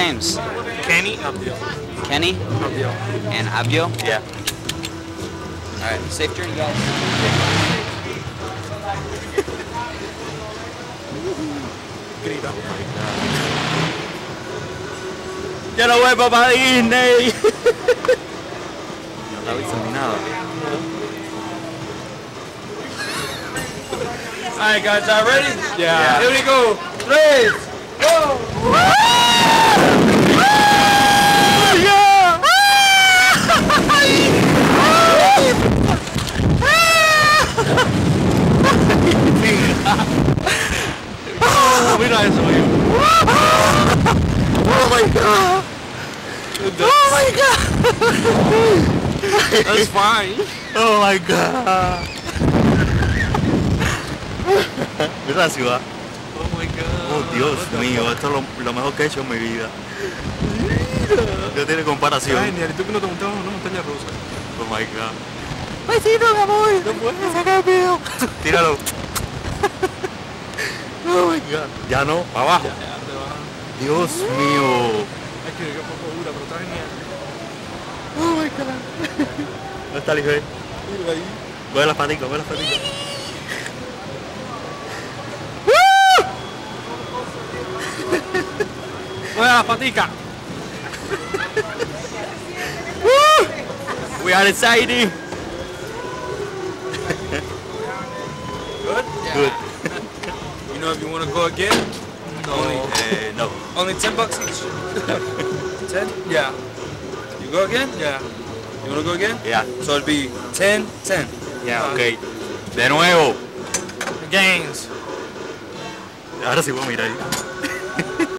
names? Kenny, Abdiel. Kenny Abdiel. and Abdiel? Yeah. Alright, safe journey, guys. Grita. ¡Ya no voy para Disney! No la aviso ni nada. Alright guys, y'all ready? Yeah. Here we go. 3, go! Mira eso, amigo. Oh my god! Oh my god! That's fine. Oh my god! Mira la ciudad. Oh my god. Oh Dios mío, esto es lo mejor que he hecho en mi vida. No tiene comparación. Ay, ni tú que no te montabas en una montaña rusa. Oh my god. Besito, mi amor. No puedo sacar el video. Tíralo. Oh my god. Ya no, para abajo. Ya te vas. Dios mío. Hay que ir un poco dura, pero está genial. Oh my god. ¿Dónde está el hijo? Mira ahí. Voy a las paticas, voy a las paticas. Voy a la patica. We are excited. Good? Good. You know if you want to go again? No. No. Only $10 each. 10? Yeah. You go again? Yeah. You want to go again? Yeah. So it'll be 10, 10. Yeah, okay. De nuevo. Games. Ahora sí voy a mirar.